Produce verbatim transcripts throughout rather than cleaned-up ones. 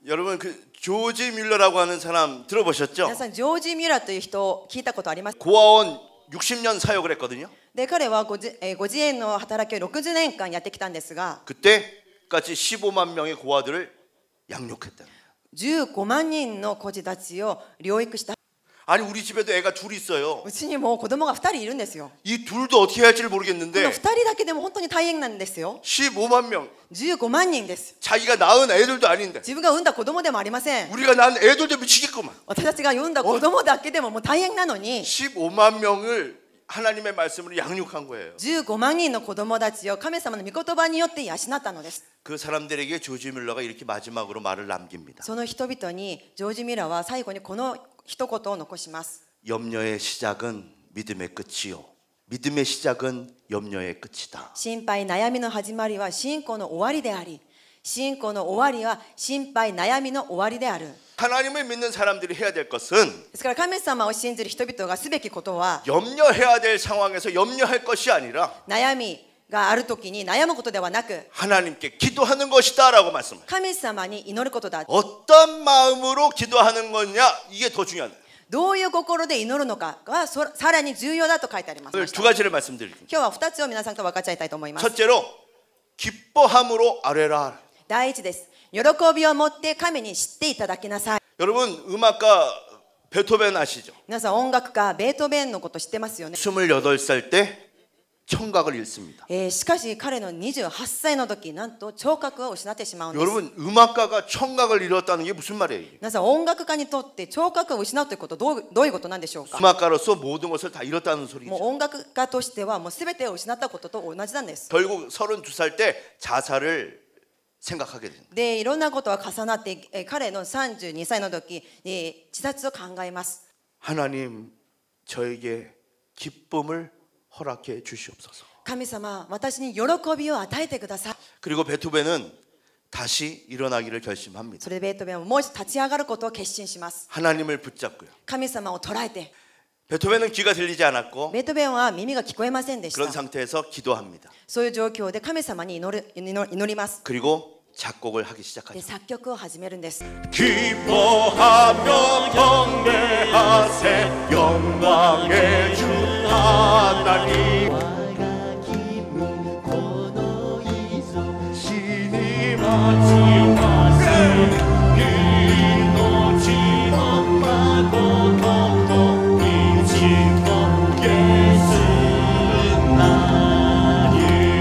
여러분 그 조지 뮬러라고 하는 사람 들어보셨죠? 皆さんジョージ・ミュラーという人を聞いたことあります。 고아원 육십 년 사역을 했거든요. で彼はごじ、えー、ご自園の働きをろくじゅうねんかんやってきたんですが、 그때까지 십오만 명의 고아들을 양육했다. じゅうごまんにんの孤児たちを療育した。 아니 우리 집에도 애가 둘 있어요. うちにも子供がふたりいるんですよ。 이 둘도 어떻게 해야 할지를 この 모르겠는데 ふたりだけでも本当に大変なんですよ。 십오만 명 じゅうごまんにんです。 자기가 낳은 애들도 아닌데 自分が産んだ子供でもありません。 우리가 낳은 애들도 미치겠구만. 私たちが産んだ子供だけでももう大変なのに、 십오만 명을 하나님의 말씀으로 양육한 거예요. じゅうごまんにんの子供たちを神様の御言葉によって養ったのです。 그 사람들에게 조지 뮬러가 이렇게 마지막으로 말을 남깁니다. その人々にジョージ・ミラーは最後にこの一言を残します。 염려의 시작은 믿음의 끝이요. 믿음의 시작은 염려의 끝이다. 心配悩みの始まりは信仰の終わりであり、信仰の終わりは心配悩みの終わりである。 하나님을 믿는 사람들이 해야 될 것은 ですから神様を信じる人々がすべきことは 염려해야 될 상황에서 염려할 것이 아니라 悩みがあるときに悩むことではなく 하나님께 기도하는 것이다라고 말씀해요. 神様に祈ることだ。 어떤 마음으로 기도하는 거냐 이게 더 중요하다. どういう心で祈るのかがそさらに重要だと書いてあります。 오늘 두 가지를 말씀드릴게요. 今日はふたつを皆さんと分かち合いたいと思います。 첫째로 기뻐함으로 아뢰라. 第一です。喜びを持って神に知っていただきなさい。 여러분 음악가 베토벤 아시죠? 皆さん音楽家ベートーベンのこと知ってますよね。 스물여덟 살 때 청각을 잃습니다. えー、しかし彼のにじゅうはっさいの時なんと聴覚を失ってしまうんです。 여러분 음악가가 청각을 잃었다는 게 무슨 말이에요? 皆さん音楽家にとって聴覚を失うということどう、どういうことなんでしょうか。 음악가로서 모든 것을 다 잃었다는 もう 소리죠. 音楽家としてはもう全てを失ったことと同じなんです。 결국 서른두 살 때 자살을 생각하게 됩니다. でいろんなことが重なって、えー、彼のさんじゅうにさいの時、えー、自殺を考えます。 하나님 저에게 기쁨을 허락해 주시옵소서. 神様、私に喜びを与えてください。 그리고 베토벤은 다시 일어나기를 결심합니다. それでベートーベンはもう一度立ち上がることを決心します。 하나님을 붙잡고요. 神様を捉えて。 베토벤은 귀가 들리지 않았고 ベートーベンは耳が聞こえませんでし 그런 た。 상태에서 기도합니다. そういう状況で神様に祈る、祈祈ります。 그리고 작곡을 하기 で 시작하죠. 作曲を始めるんです。 기뻐하며 경배하세 영광의 주 하나님 신이 마치마세 이노치 엄마고 도도 미치고 예수나니.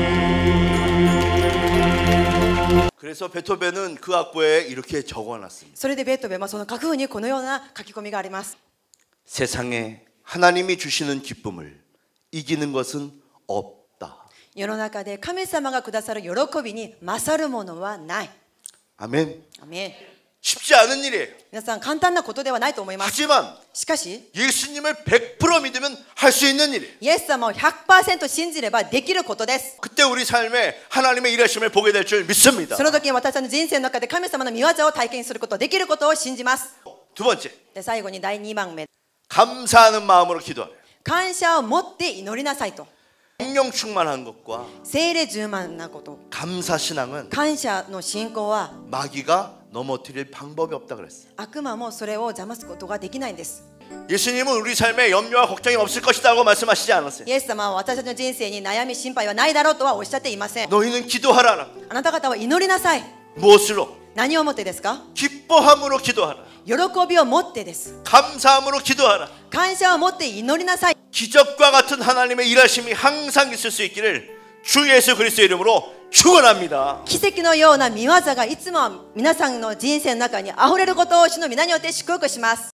그래서 베토벤은 그 악보에 이렇게 적어놨습니다. それでベートーベンはその楽譜にこのような書き込みがあります。 세상에 하나님이 주시는 기쁨을 이기는 것은 없다. 世の中で神様がくださる喜びに勝るものはない。 아멘. アメン。 쉽지 않은 일이에요. 皆さん簡単なことではないと思います。 하지만 しかし 예수님을 백 퍼센트 믿으면 할 수 있는 일이에요. イエス様を ひゃくパーセント 信じればできることです。 그때 우리 삶에 하나님의 일하심을 보게 될 줄 믿습니다. その時に私たちの人生の中で神様の御業を体験すること、できることを信じます。 두 번째, で最後にだいにばんめ、 감사하는 마음으로 기도하래요. 感謝を持って祈りなさいと。 성령 충만한 것과 聖霊充満なこと、 감사 신앙은 感謝の信仰は 마귀가 넘어뜨릴 방법이 없다 그랬어요. 悪魔もそれを邪魔することができないんです。 예수님은 우리 삶에 염려와 걱정이 없을 것이라고 말씀하시지 않았어요. イエス様は私たちの人生に悩み心配はないだろうとはおっしゃっていません。 너희는 기도하라. あなた方は祈りなさい。 무엇으로? 何をもってですか？ 기뻐함으로 기도하라. 喜びを持ってです。 감사함으로 기도하라. 感謝を持って祈りなさい。 기적과 같은 하나님의 일하심이 항상 있을 수 있기를 주 예수 그리스도의 이름으로 축원합니다. 奇跡のような御業がいつも皆さんの人生の中にあふれることを主の皆によって祝福します。